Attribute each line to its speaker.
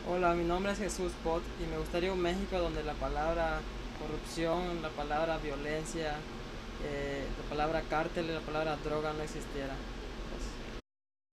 Speaker 1: Hola, mi nombre es Jesús Pot y me gustaría un México donde la palabra corrupción, la palabra violencia, la palabra cártel y la palabra droga no existiera.